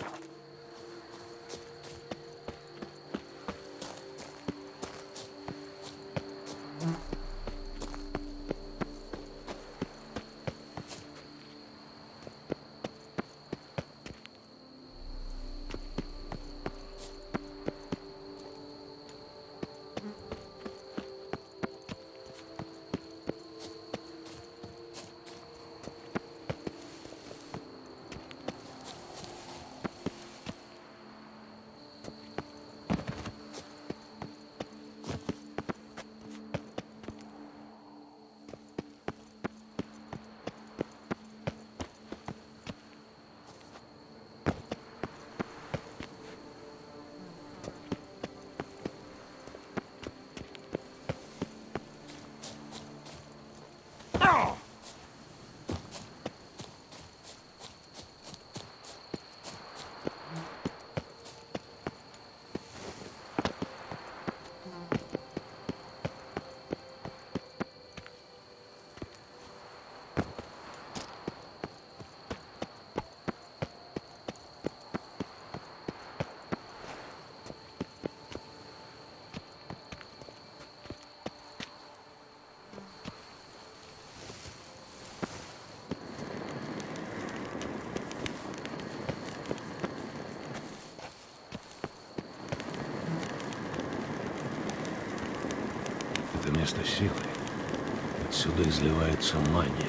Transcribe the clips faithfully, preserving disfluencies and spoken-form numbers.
Это место силы. Отсюда изливается магия.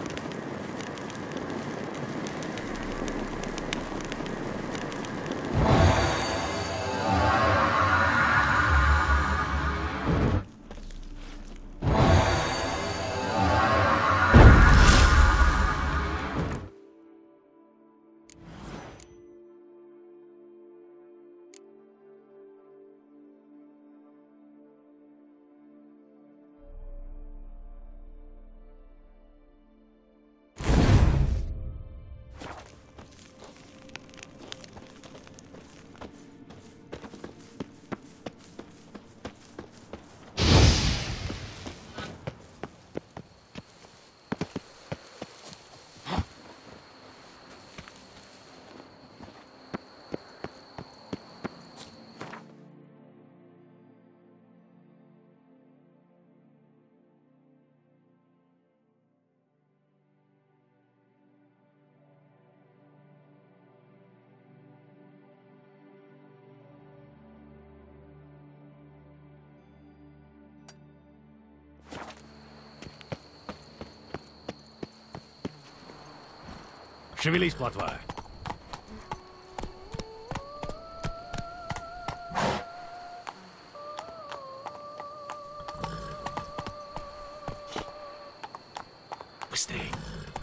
Шевелись, плотва. Быстрей.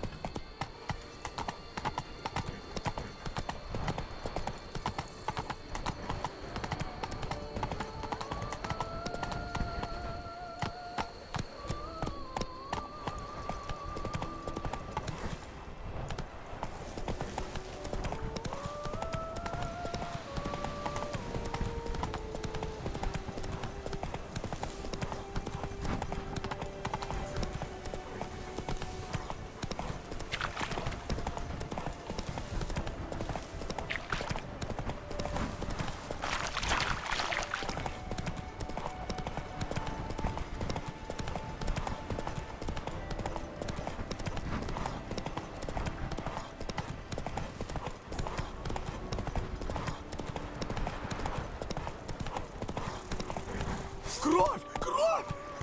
Кровь! Кровь!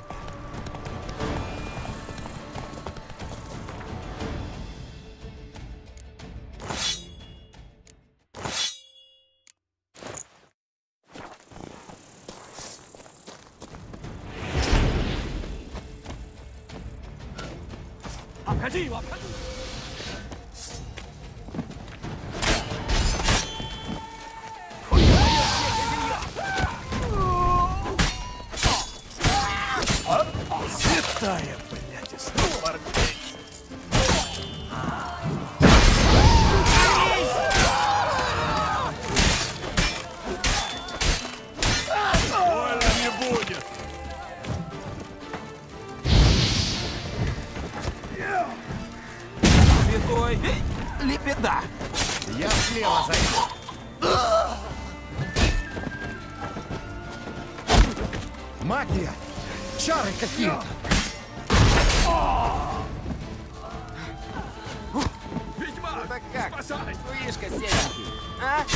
Обходи его, обходи! Святая, блядь, и снова армей. Больно не будет. Святой Лепеда. Я слева зайду. Магия! Чары какие-то! Ведьмак! Так как? Спасай! Вышка серенький, а?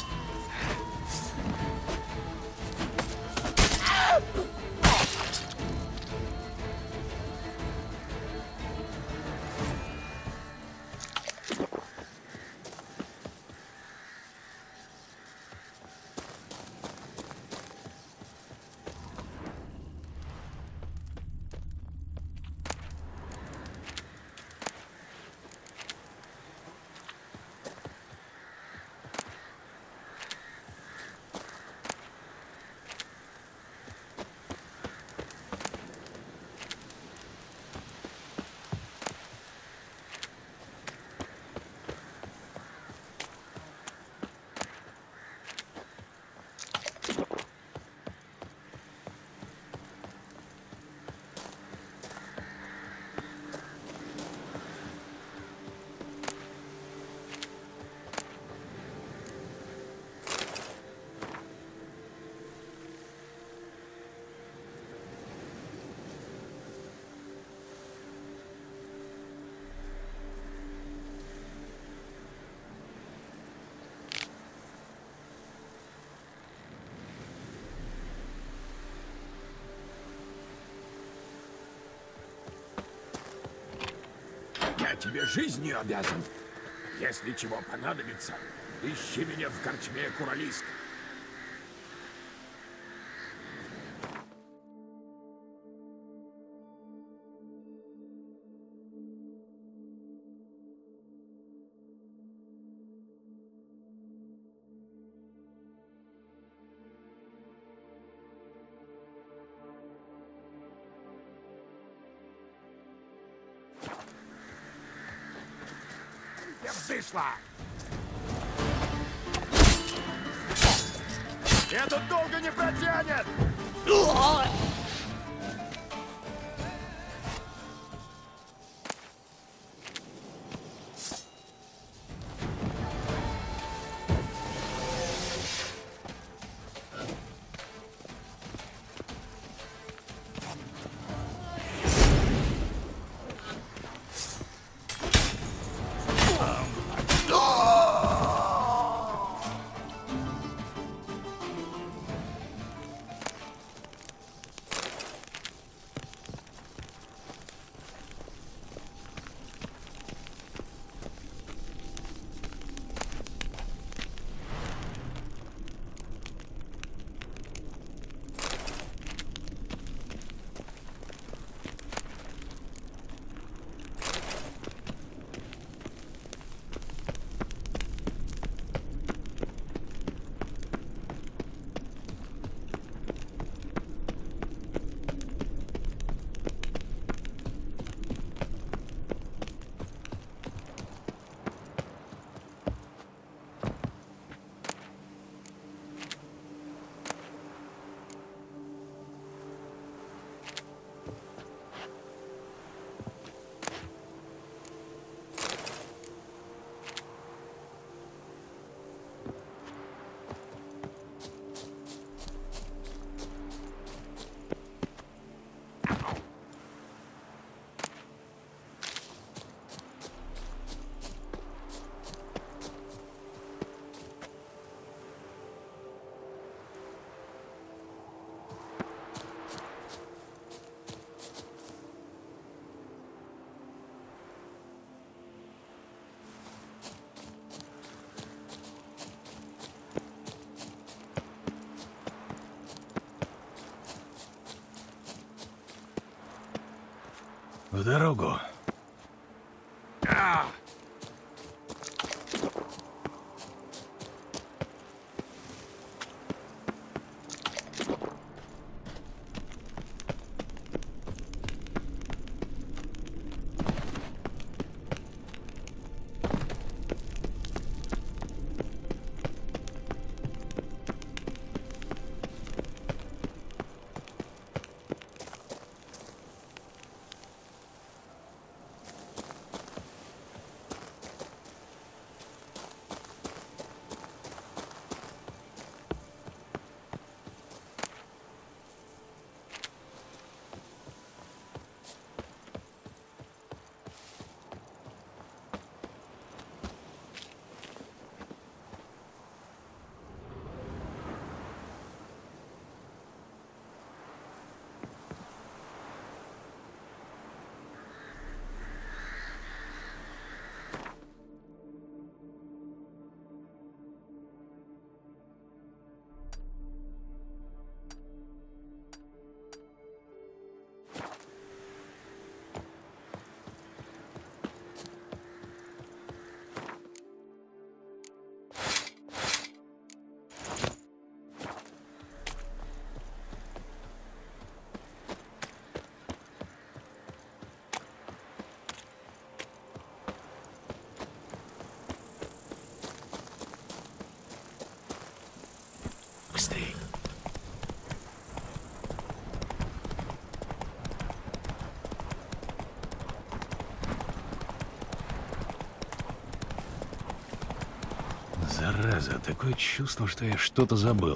Я тебе жизнью обязан. Если чего понадобится, ищи меня в корчме Куралиск. Взышла! Этот долго не протянет! В дорогу. А! Быстрей. Зараза, такое чувство, что я что-то забыл.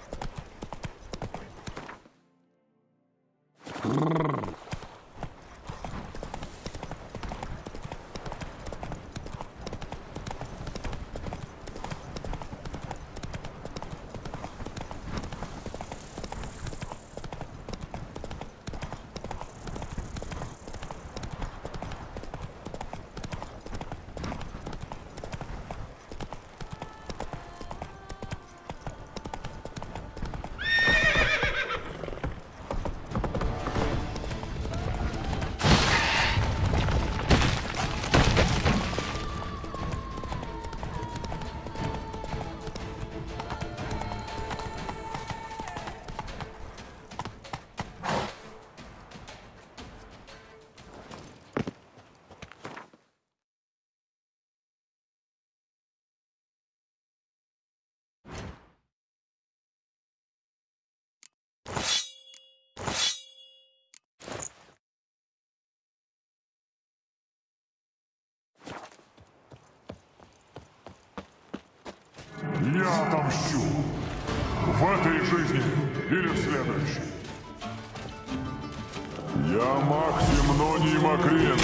Я отомщу. В этой жизни или в следующей. Я Максимноний Макрен.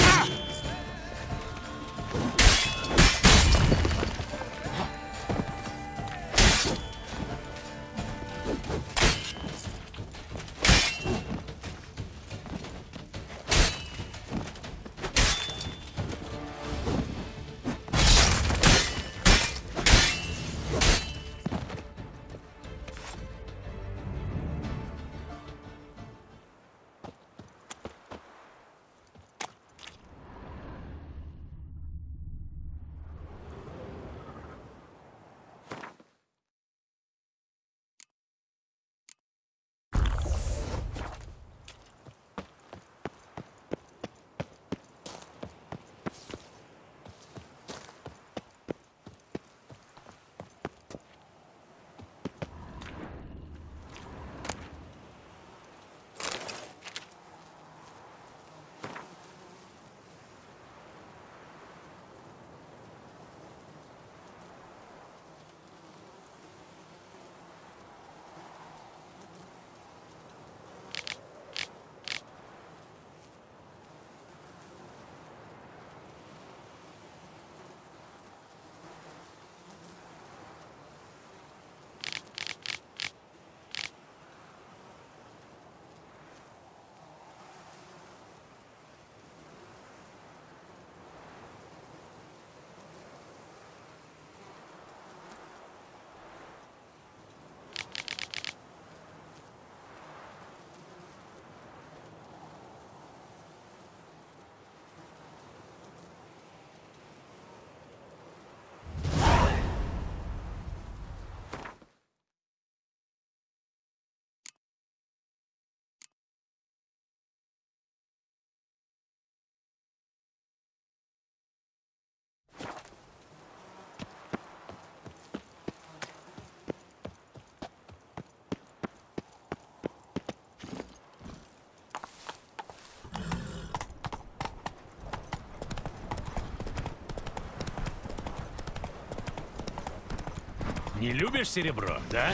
Не любишь серебро, да?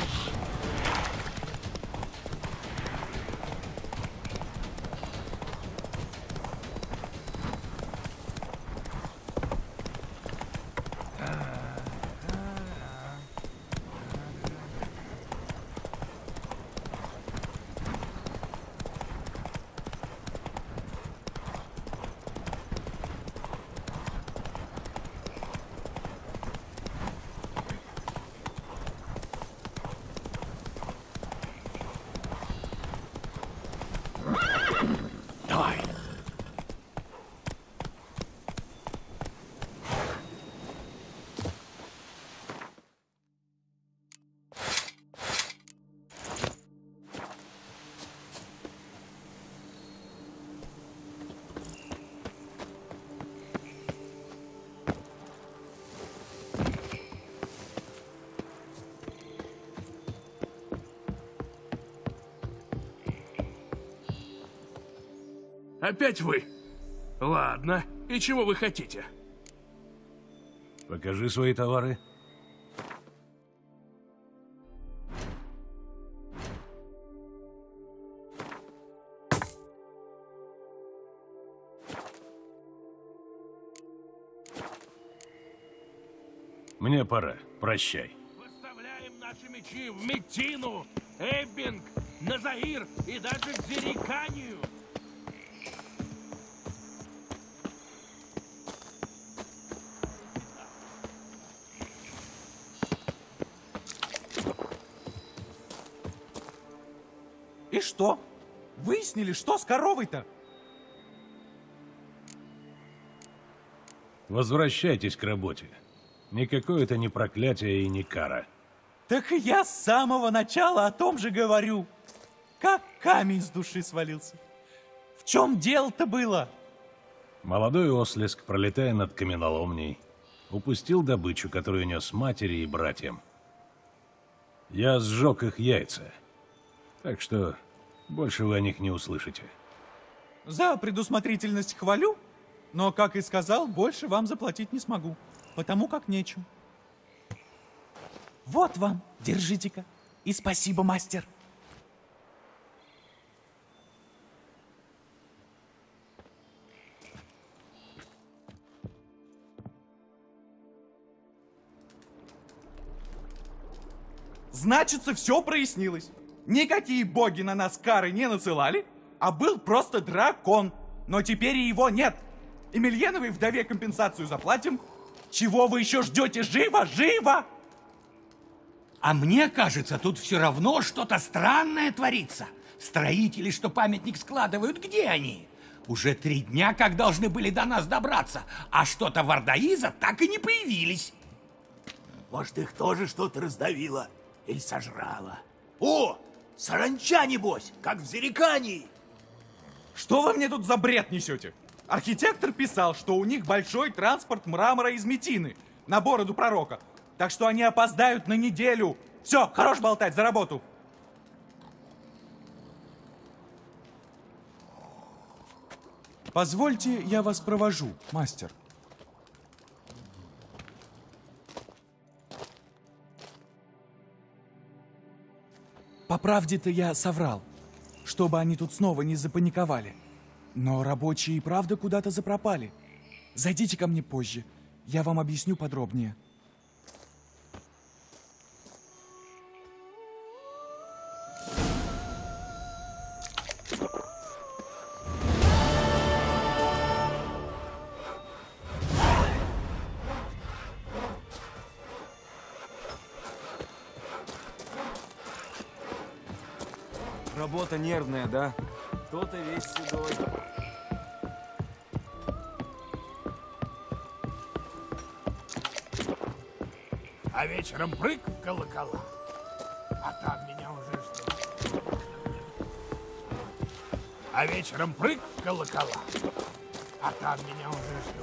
Опять вы? Ладно. И чего вы хотите? Покажи свои товары. Мне пора. Прощай. Выставляем наши мечи в Метину, Эббинг, Назаир и даже в Зериканию. И что? Выяснили, что с коровой-то? Возвращайтесь к работе. Никакое это не проклятие и не кара. Так и я с самого начала о том же говорю. Как камень с души свалился. В чем дело-то было? Молодой ослеск, пролетая над каменоломней, упустил добычу, которую нес матери и братьям. Я сжег их яйца. Так что больше вы о них не услышите. За предусмотрительность хвалю, но, как и сказал, больше вам заплатить не смогу, потому как нечем. Вот вам, держите-ка. И спасибо, мастер. Значится, все прояснилось. Никакие боги на нас кары не насылали, а был просто дракон. Но теперь и его нет. Емельяновой вдове компенсацию заплатим. Чего вы еще ждете? Живо, живо! А мне кажется, тут все равно что-то странное творится. Строители, что памятник складывают, где они? Уже три дня, как должны были до нас добраться, а что-то Вардаиза так и не появились. Может, их тоже что-то раздавило или сожрало. О, саранча, небось, как в Зерикании. Что вы мне тут за бред несете? Архитектор писал, что у них большой транспорт мрамора из Метины на бороду пророка. Так что они опоздают на неделю. Все, хорош болтать, за работу. Позвольте, я вас провожу, мастер. По правде-то я соврал, чтобы они тут снова не запаниковали. Но рабочие и правда куда-то запропали. Зайдите ко мне позже, я вам объясню подробнее. Работа нервная, да? Кто-то весь седой. А вечером прыг в колокола, а там меня уже ждут. А вечером прыг в колокола, а там меня уже ждут.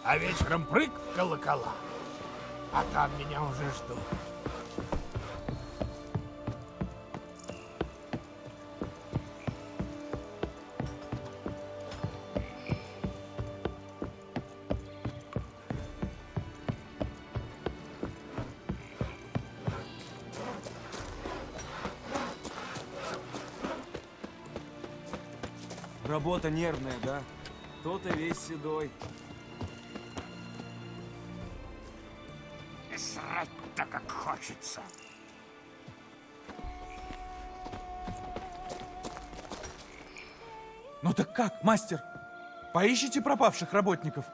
А вечером прыг в колокола. А там меня уже ждут. Работа нервная, да? Кто-то весь седой. И срать-то как хочется. Ну так как, мастер? Поищите пропавших работников.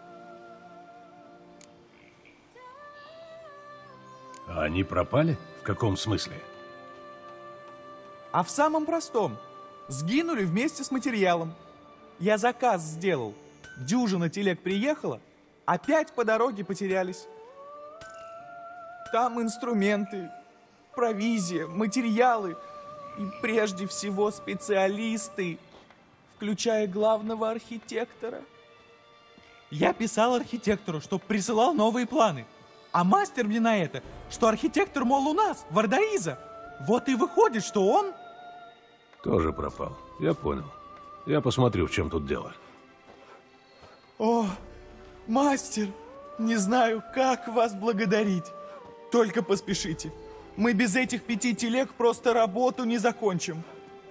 А они пропали? В каком смысле? А в самом простом. Сгинули вместе с материалом. Я заказ сделал. Дюжина телег приехала, опять по дороге потерялись. Там инструменты, провизия, материалы и прежде всего специалисты, включая главного архитектора. Я писал архитектору, чтоб присылал новые планы. А мастер мне на это, что архитектор, мол, у нас, в Ардаиза. Вот и выходит, что он... Тоже пропал. Я понял. Я посмотрю, в чем тут дело. О, мастер, не знаю, как вас благодарить. Только поспешите. Мы без этих пяти телег просто работу не закончим.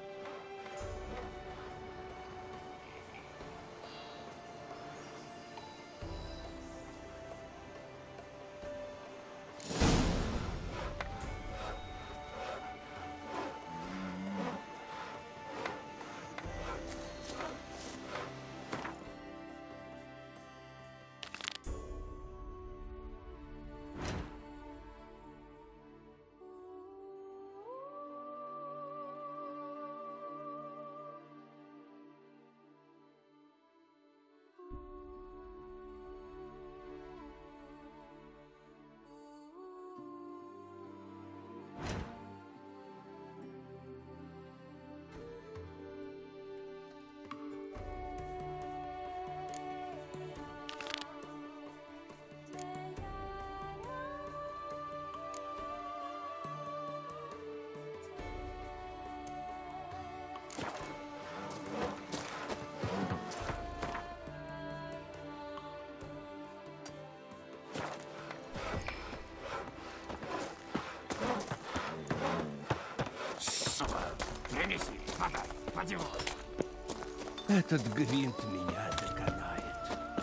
Принеси, подай, подевай. Этот гвинт меня доконает.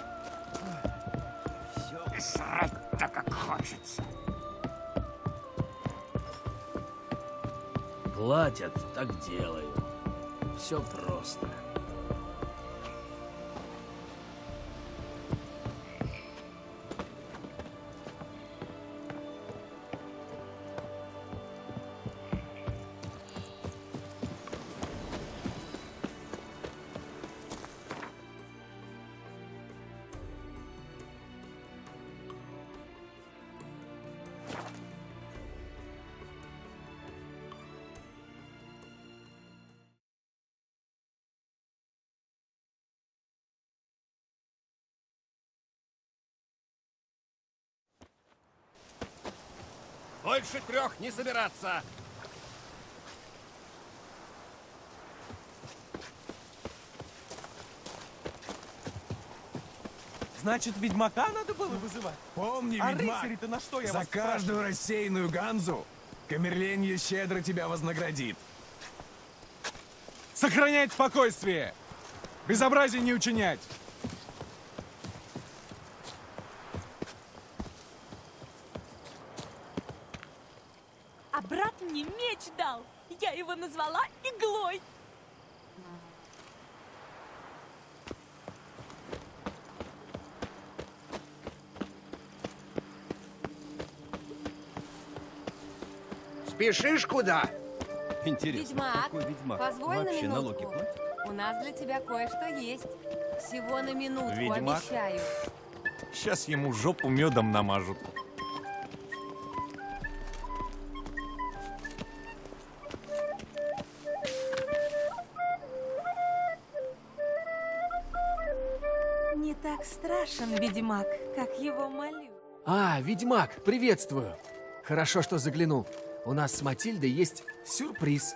Все. И срать-то как хочется. Платят, так делаю. Все просто. Больше трех не собираться. Значит, ведьмака надо было вызывать? Помни, А ведьмак, рыцари-то на что я за вас каждую рассеянную ганзу Камерленье щедро тебя вознаградит. Сохранять спокойствие! Безобразие не учинять! А брат мне меч дал. Я его назвала Иглой. Спешишь куда? Интересно, Ведьмак, какой ведьмак позволь на вообще минутку. налоги платит? У нас для тебя кое-что есть. Всего на минутку, Ведьмак? обещаю. Сейчас ему жопу медом намажут. Не так так страшен, ведьмак, как его молю. А, ведьмак, приветствую. Хорошо, что заглянул. У нас с Матильдой есть сюрприз.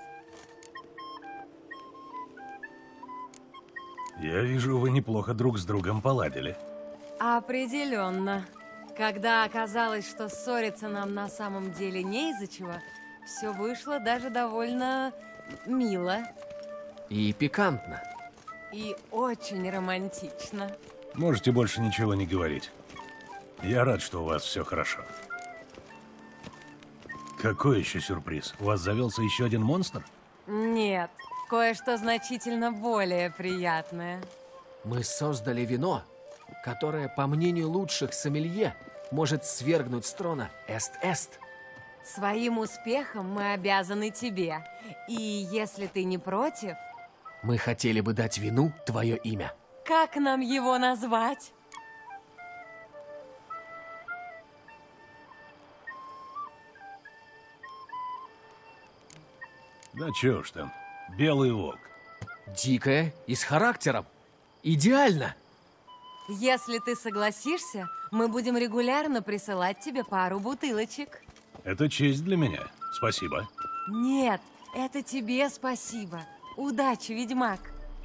Я вижу, вы неплохо друг с другом поладили. Определенно. Когда оказалось, что ссориться нам на самом деле не из-за чего, все вышло даже довольно мило. И пикантно. И очень романтично. Можете больше ничего не говорить. Я рад, что у вас все хорошо. Какой еще сюрприз? У вас завелся еще один монстр? Нет, кое-что значительно более приятное. Мы создали вино, которое, по мнению лучших сомелье, может свергнуть с трона Эст-Эст. Своим успехом мы обязаны тебе. И если ты не против... Мы хотели бы дать вину твое имя. Как нам его назвать? Да чё ж там, белый волк. Дикая и с характером. Идеально! Если ты согласишься, мы будем регулярно присылать тебе пару бутылочек. Это честь для меня. Спасибо. Нет, это тебе спасибо. Удачи, ведьмак.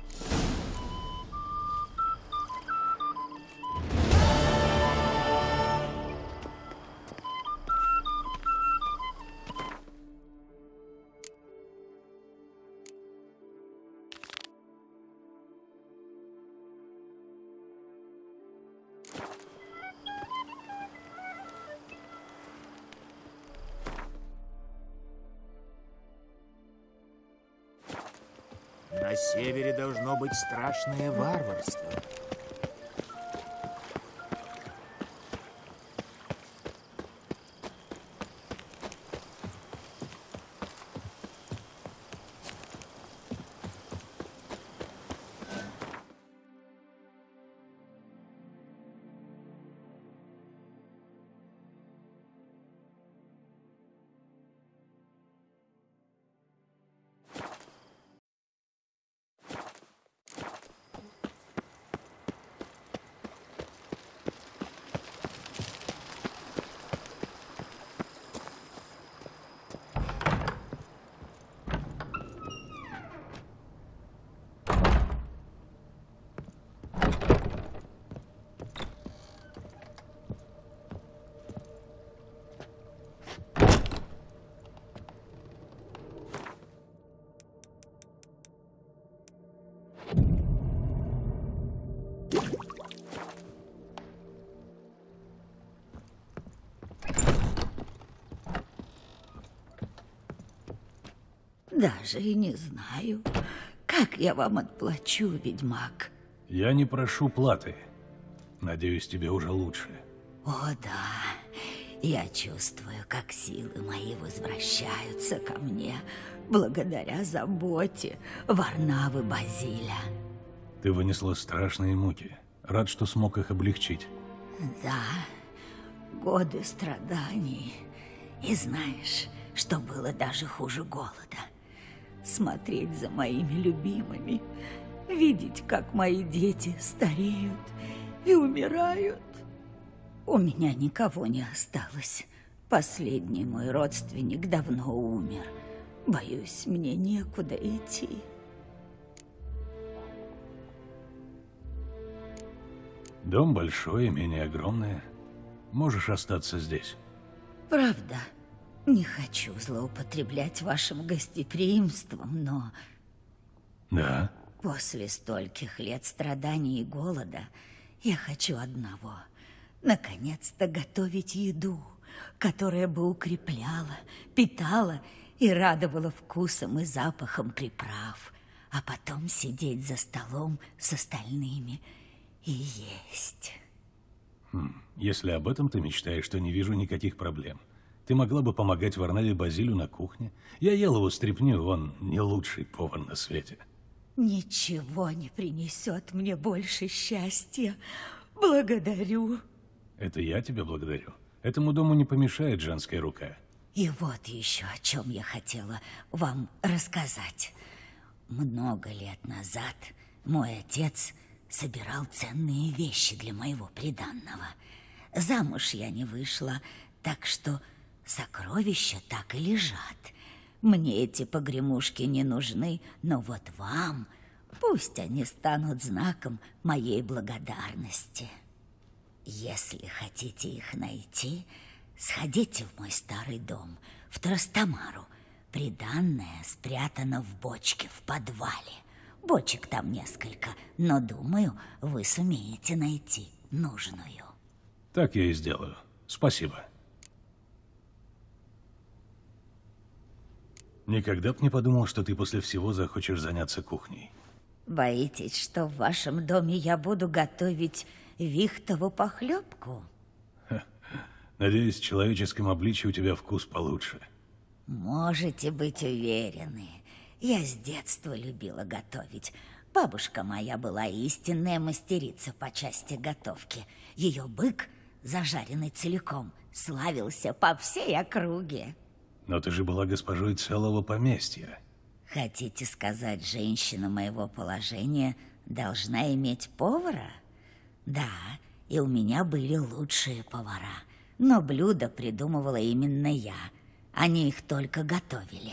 На севере должно быть страшное варварство. Даже и не знаю, как я вам отплачу, ведьмак. Я не прошу платы. Надеюсь, тебе уже лучше. О, да. Я чувствую, как силы мои возвращаются ко мне благодаря заботе Варнавы Базиля. Ты вынесла страшные муки. Рад, что смог их облегчить. Да, годы страданий. И знаешь, что было даже хуже голода? Смотреть за моими любимыми, видеть, как мои дети стареют и умирают. У меня никого не осталось. Последний мой родственник давно умер. Боюсь, мне некуда идти. Дом большой, имение огромное. Можешь остаться здесь. Правда? Не хочу злоупотреблять вашим гостеприимством, но... Да? После стольких лет страданий и голода я хочу одного. Наконец-то готовить еду, которая бы укрепляла, питала и радовала вкусом и запахом приправ, а потом сидеть за столом с остальными и есть. Хм, если об этом ты мечтаешь, то не вижу никаких проблем. Ты могла бы помогать Варнаве Базилю на кухне. Я ел его стряпню, он не лучший повар на свете. Ничего не принесет мне больше счастья. Благодарю. Это я тебя благодарю. Этому дому не помешает женская рука. И вот еще о чем я хотела вам рассказать. Много лет назад мой отец собирал ценные вещи для моего приданного. Замуж я не вышла, так что сокровища так и лежат. Мне эти погремушки не нужны, но вот вам пусть они станут знаком моей благодарности. Если хотите их найти, сходите в мой старый дом, в Трастамару. Приданное спрятано в бочке в подвале. Бочек там несколько, но, думаю, вы сумеете найти нужную. Так я и сделаю. Спасибо. Никогда б не подумал, что ты после всего захочешь заняться кухней. Боитесь, что в вашем доме я буду готовить вихтову похлебку? Ха. Надеюсь, в человеческом обличии у тебя вкус получше. Можете быть уверены. Я с детства любила готовить. Бабушка моя была истинная мастерица по части готовки. Ее бык, зажаренный целиком, славился по всей округе. Но ты же была госпожой целого поместья. Хотите сказать, женщина моего положения должна иметь повара? Да, и у меня были лучшие повара. Но блюда придумывала именно я. Они их только готовили.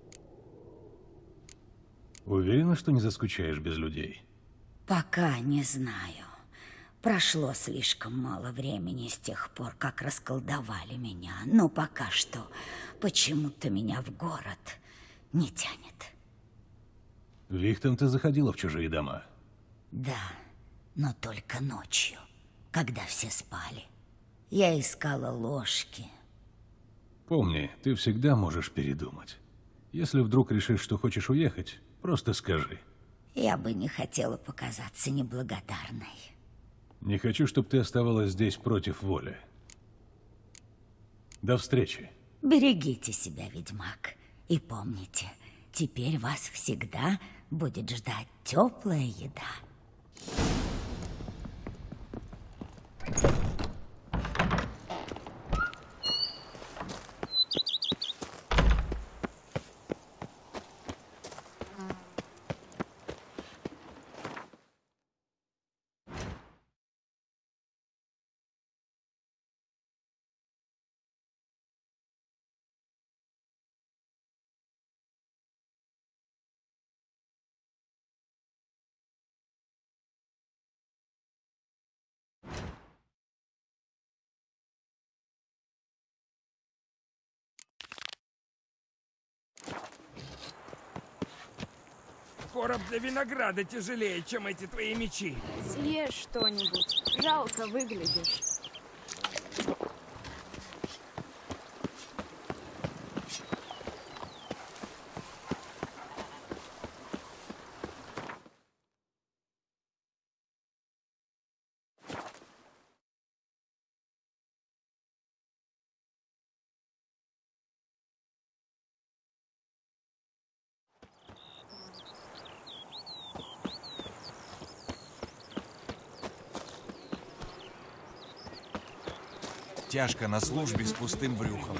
Уверена, что не заскучаешь без людей? Пока не знаю. Прошло слишком мало времени с тех пор, как расколдовали меня. Но пока что почему-то меня в город не тянет. Вихтом ты заходила в чужие дома? Да, но только ночью, когда все спали. Я искала ложки. Помни, ты всегда можешь передумать. Если вдруг решишь, что хочешь уехать, просто скажи. Я бы не хотела показаться неблагодарной. Не хочу, чтобы ты оставалась здесь против воли. До встречи. Берегите себя, ведьмак. И помните, теперь вас всегда будет ждать теплая еда. Короб для винограда тяжелее, чем эти твои мечи. Съешь что-нибудь. Жалко выглядишь. Тяжко на службе с пустым брюхом.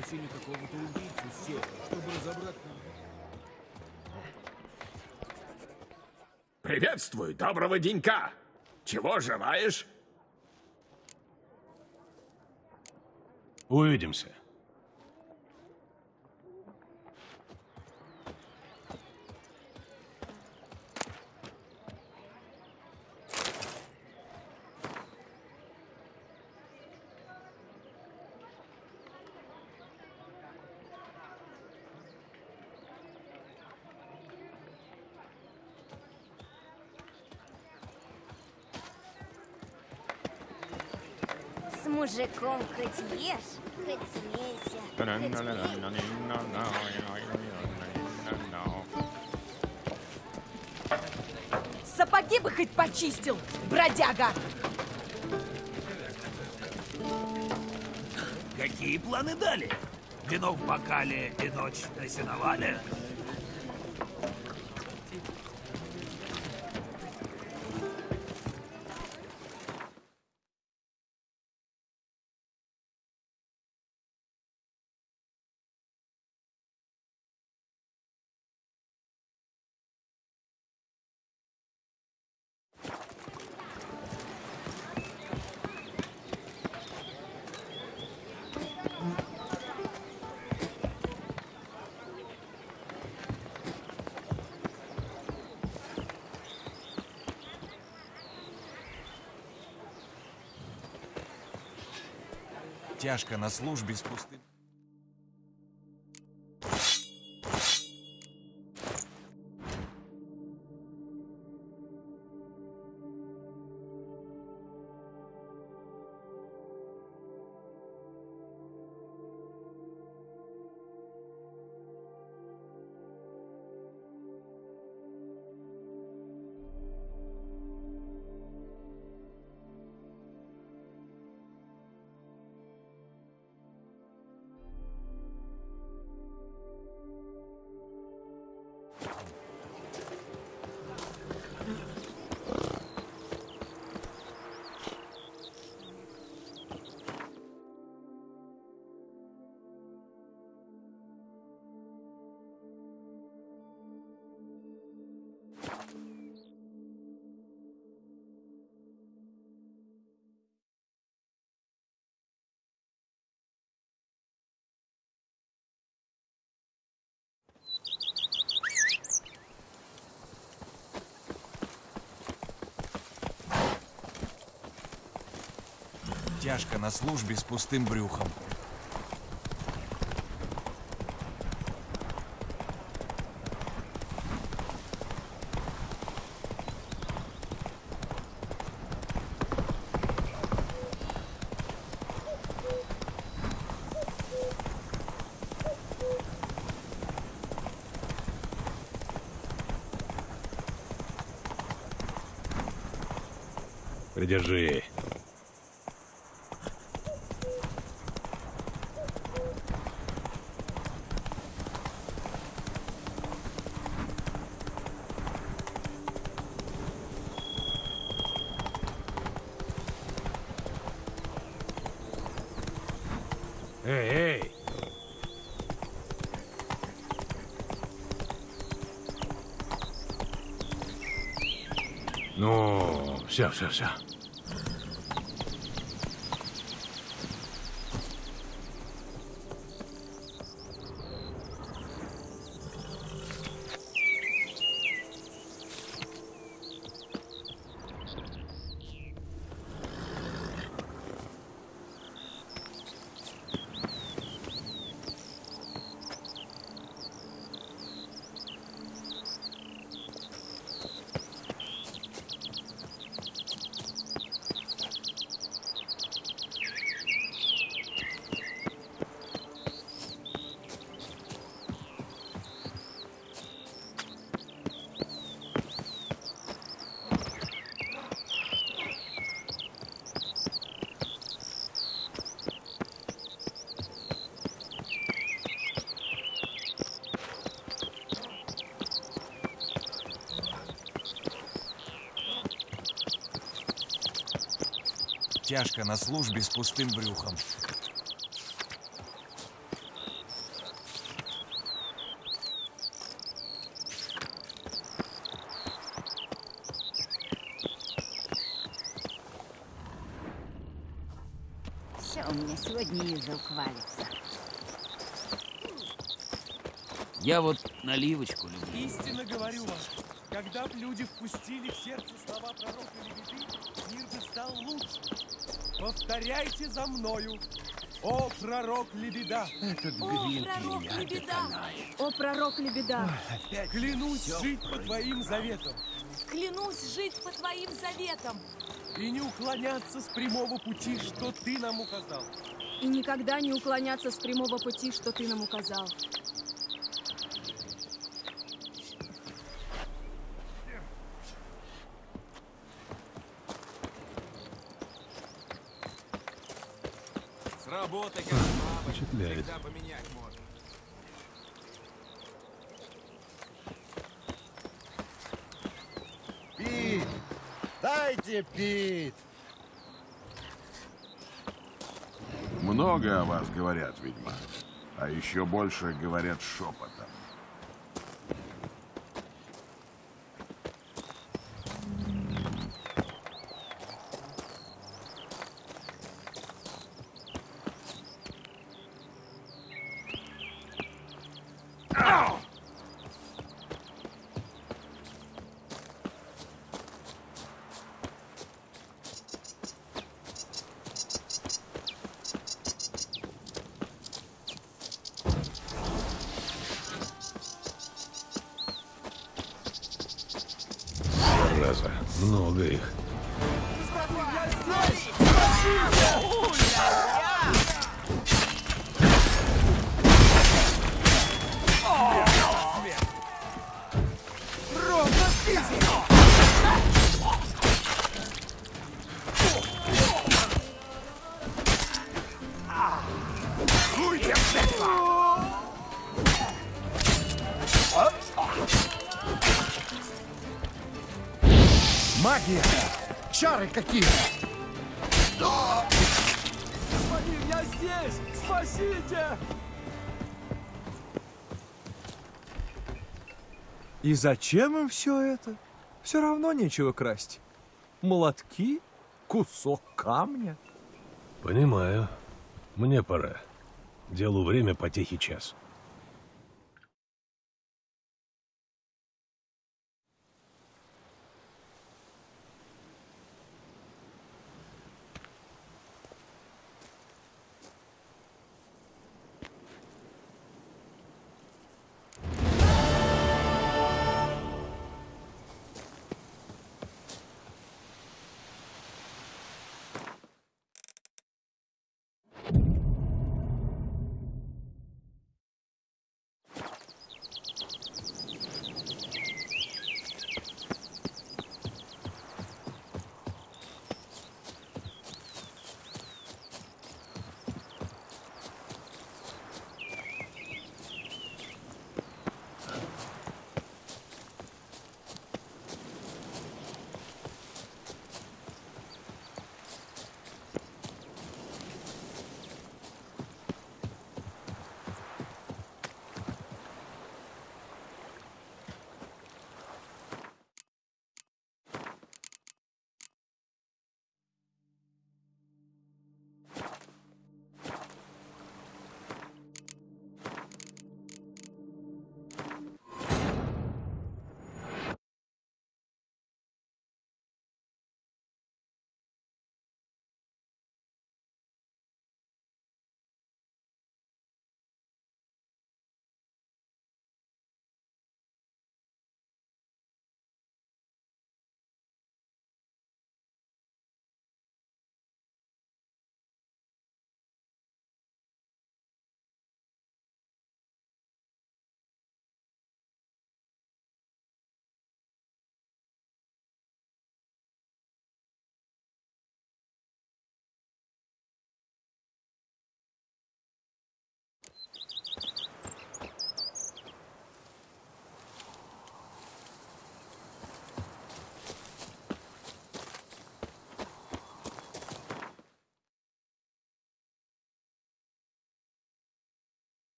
Приветствую, доброго денька. Чего желаешь? Увидимся. С мужиком хоть ешь, хоть смейся, хоть Сапоги бы хоть почистил, бродяга! Какие планы дали? Вино в бокале и ночь на сеновале? Тяжко на службе с пустым... Тяжко на службе с пустым брюхом. Придержи. Эй, эй! Ну, все, все, все. Тяжко на службе с пустым брюхом. Все, у меня сегодня язык валится. Я вот наливочку люблю. Истинно говорю вам, когда б люди впустили в сердце слова пророка Левиты, мир бы стал лучше. Повторяйте за мною, о пророк Лебеда. Этот гриль меня доконает. О пророк Лебеда. Клянусь жить по твоим заветам. Клянусь жить по твоим заветам. И не уклоняться с прямого пути, что ты нам указал. И никогда не уклоняться с прямого пути, что ты нам указал. Работа, как мама, Впечатляет. всегда поменять можно. Пить! Дайте пить! Много о вас говорят, ведьмак. А еще больше говорят шепотом. зараза. Много их. Магия! Чары какие! Господин, я здесь! Спасите! И зачем им все это? Все равно нечего красть. Молотки? Кусок камня? Понимаю. Мне пора. Делу время, потехи час.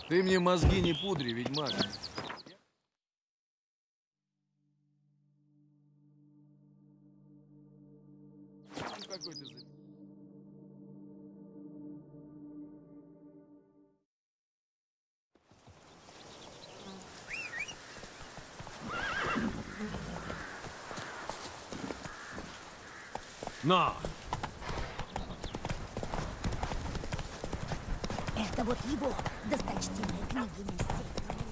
Ты мне мозги не пудри, ведьмак. Какой ты за... Но! Это вот его досточтимая книга миссии.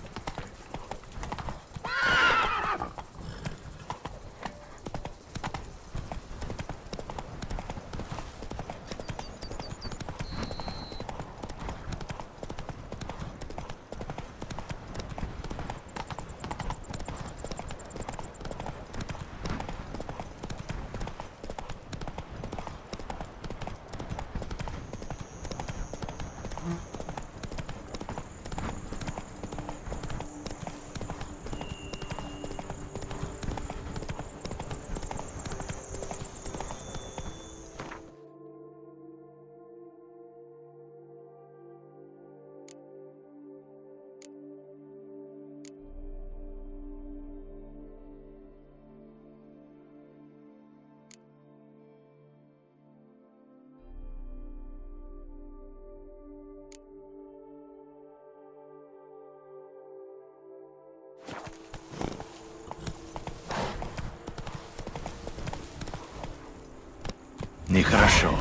Нехорошо.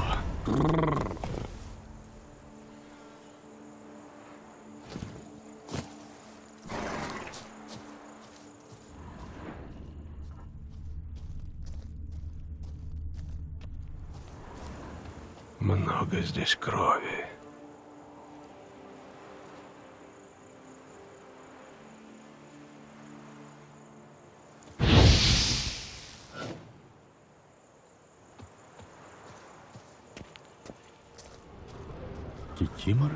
Много здесь крови. Кикиморы?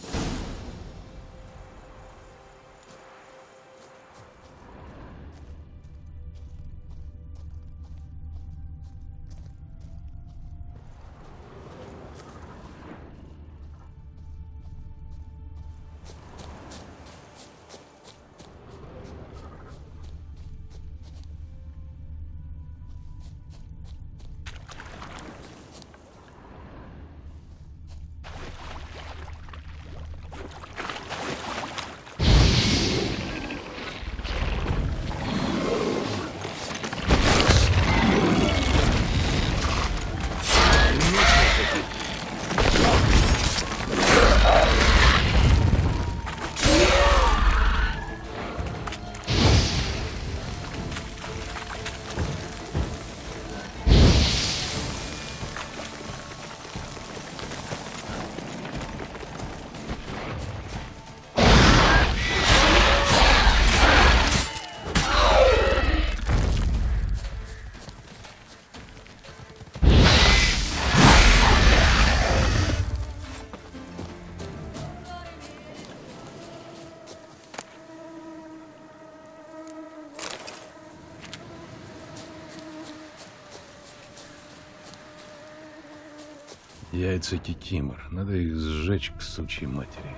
Яйца кикимор. Надо их сжечь к сучьей матери.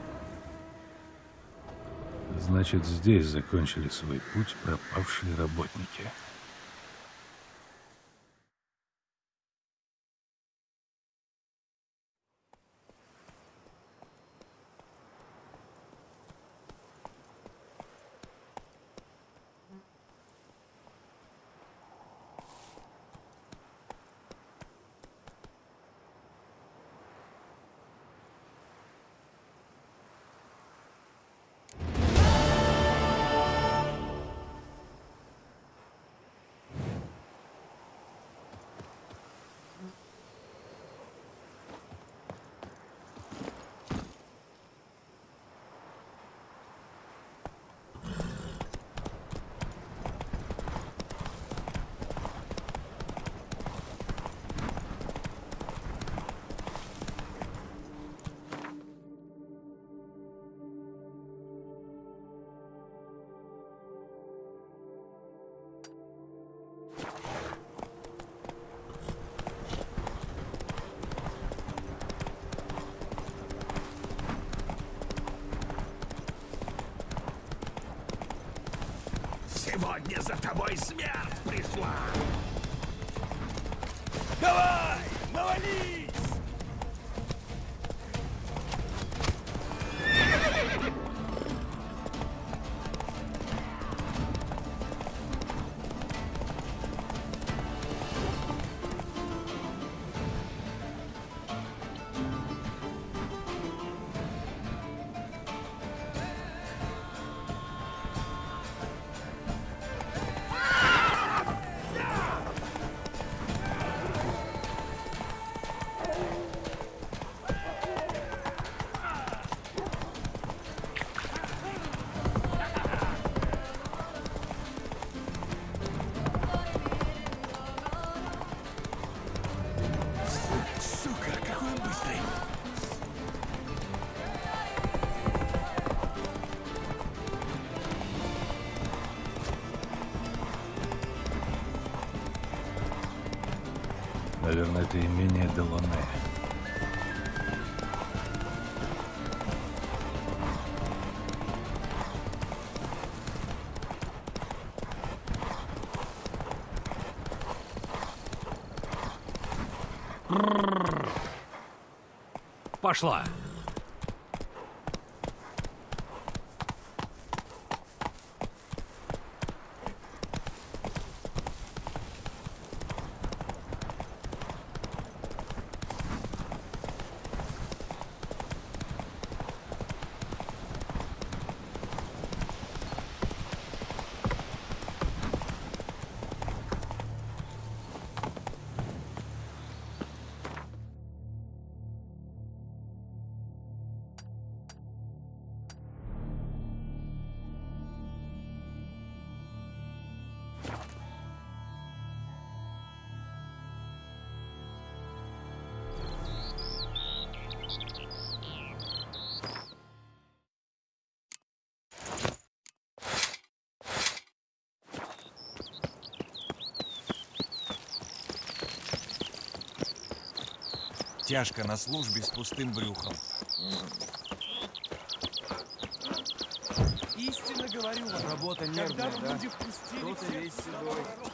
Значит, здесь закончили свой путь пропавшие работники. Сегодня за тобой смерть пришла. Давай, навались! Сука, какой он быстрый! Наверное, это имение Делоне. Пошла. Тяжко на службе с пустым брюхом. Истинно говорю вам, Работа когда нервная, в да? люди впустили Кто-то всех весь слова седой. пророка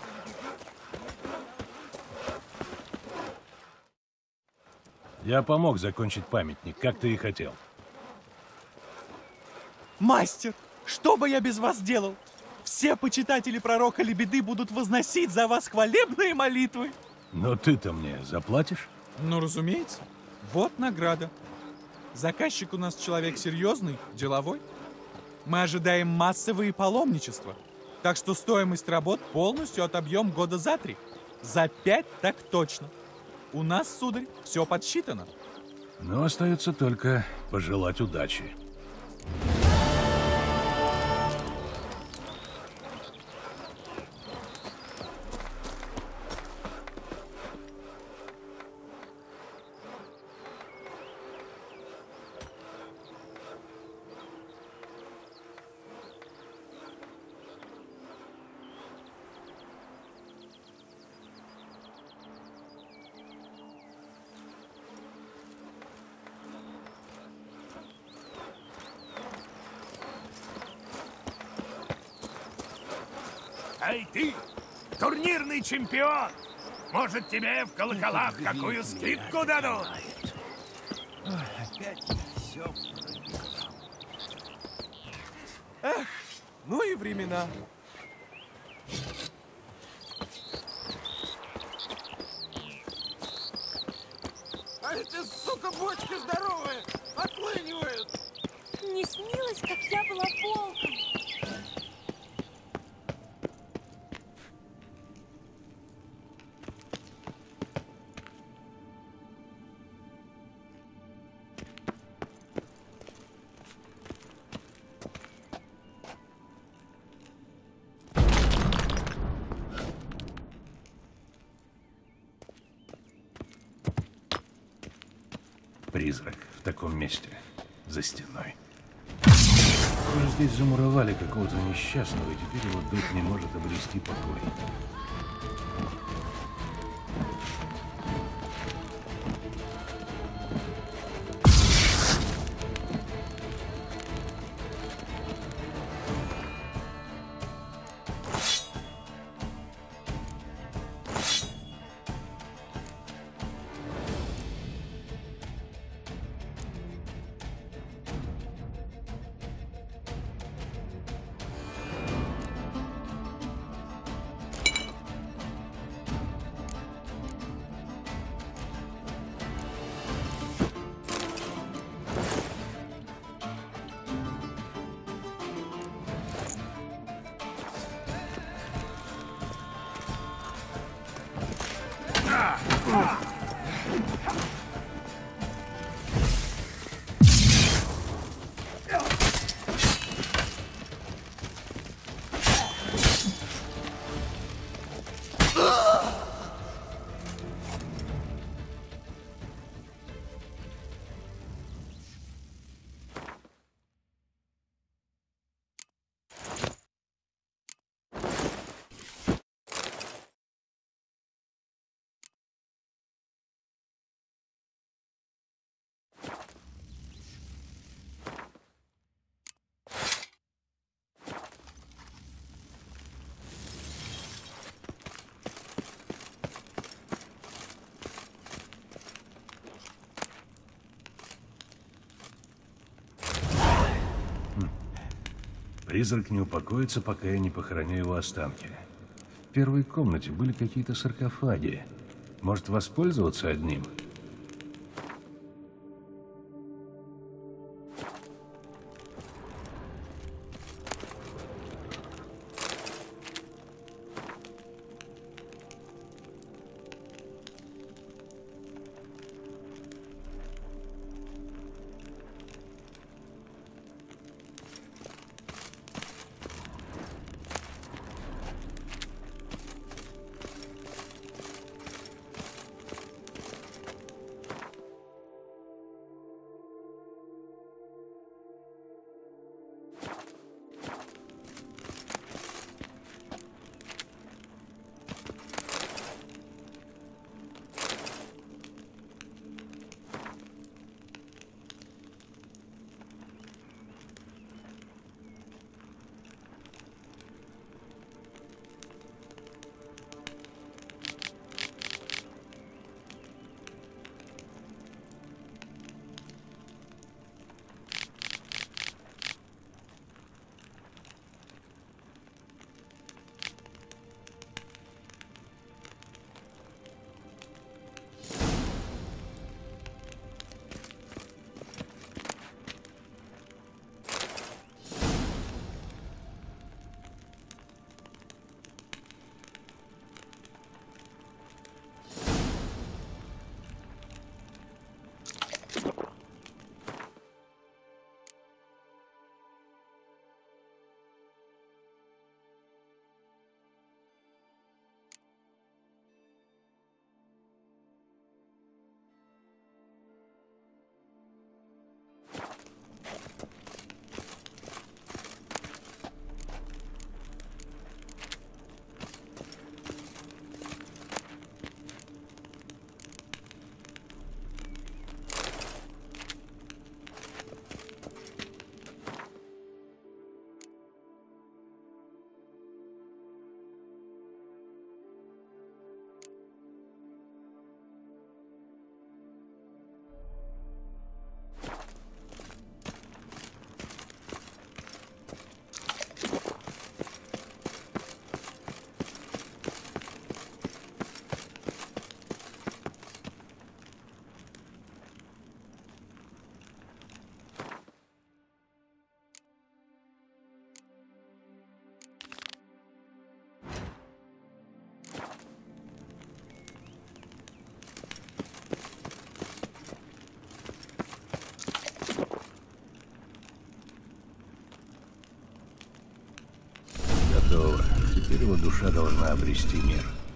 Я помог закончить памятник, как ты и хотел. Мастер, что бы я без вас делал? Все почитатели пророка Лебеды будут возносить за вас хвалебные молитвы. Но ты-то мне заплатишь? Ну, разумеется. Вот награда. Заказчик у нас человек серьезный, деловой. Мы ожидаем массовые паломничества. Так что стоимость работ полностью отобьем года за три. За пять так точно. У нас, сударь, все подсчитано. Но остается только пожелать удачи. Эй, ты, турнирный чемпион! Может, тебе в колоколах какую скидку дадут? Опять все Эх, ну и времена. А эти, сука, бочки здоровые отлынивают. Не снилось, как я была волком. Призрак в таком месте, за стеной. Похоже, здесь замуровали какого-то несчастного, и теперь его дух не может обрести покой. Призрак не упокоится, пока я не похороню его останки. В первой комнате были какие-то саркофаги. Может, воспользоваться одним? Готово. Теперь его душа должна обрести мир.